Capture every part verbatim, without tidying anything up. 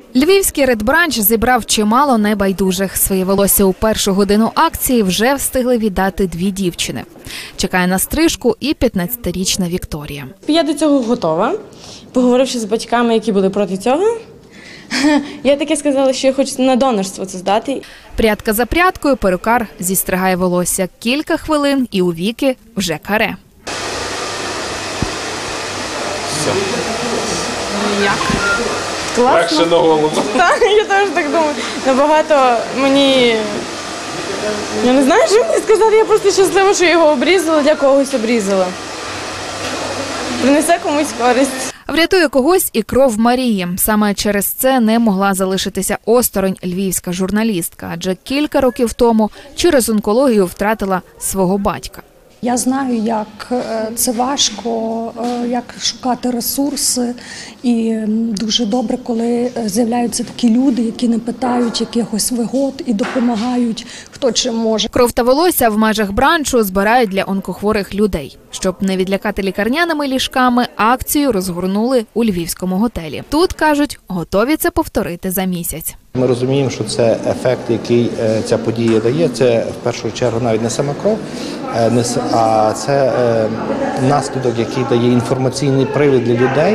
Львівський редбранч зібрав чимало небайдужих. Своє волосся у першу годину акції вже встигли віддати дві дівчини. Чекає на стрижку і п'ятнадцятирічна Вікторія. Я до цього готова. Поговоривши з батьками, які були проти цього, я таки сказала, що я хочу на донорство це здати. Прядка за прядкою перукар зістригає волосся. Кілька хвилин і у Віки вже каре. Все. Як? Класно. Легше на голову. Так, я теж так думаю. Набагато мені... Я не знаю, що мені сказати, я просто щаслива, що його обрізала, для когось обрізала. Принесе комусь користь. Врятує когось і кров Марії. Саме через це не могла залишитися осторонь львівська журналістка, адже кілька років тому через онкологію втратила свого батька. Я знаю, як це важко, як шукати ресурси, і дуже добре, коли з'являються такі люди, які не питають якихось вигод і допомагають, хто чим може. Кров та волосся в межах бранчу збирають для онкохворих людей. Щоб не відлякати лікарняними ліжками, акцію розгорнули у львівському готелі. Тут, кажуть, готові це повторити за місяць. Ми розуміємо, що це ефект, який ця подія дає. Це в першу чергу навіть не сама кров, а це наслідок, який дає інформаційний привід для людей,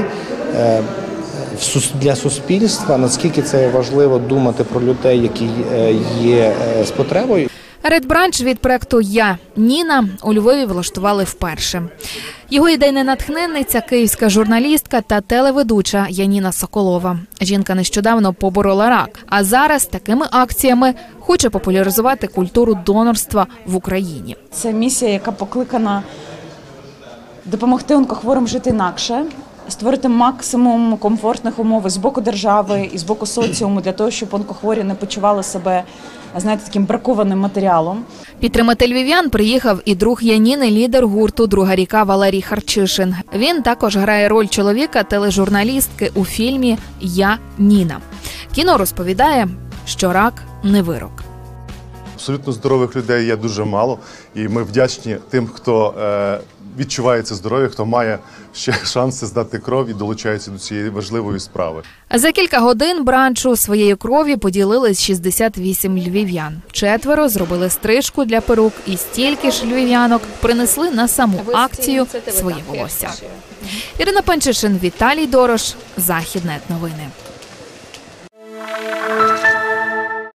для суспільства. Наскільки це важливо думати про людей, які є з потребою. Редбранч від проекту «Я, Ніна» у Львові влаштували вперше. Його ідейна натхненниця – київська журналістка та телеведуча Яніна Соколова. Жінка нещодавно поборола рак, а зараз такими акціями хоче популяризувати культуру донорства в Україні. Це місія, яка покликана допомогти онкохворим жити інакше, створити максимум комфортних умов з боку держави і з боку соціуму для того, щоб онкохворі не почували себе, знаєте, таким бракованим матеріалом. Підтримати львів'ян приїхав і друг Яніни, лідер гурту «Друга ріка» Валерій Харчишин. Він також грає роль чоловіка тележурналістки у фільмі «Я, Ніна». Кіно розповідає, що рак – не вирок. Абсолютно здорових людей є дуже мало, і ми вдячні тим, хто е, відчуває це здоров'я, хто має ще шанси здати кров і долучається до цієї важливої справи. За кілька годин бранчу своєю кров'ю поділились шістдесят вісім львів'ян. Четверо зробили стрижку для перук, і стільки ж львів'янок принесли на саму акцію своє волосся. Ірина Панчишин, Віталій Дорош, Західнет новини.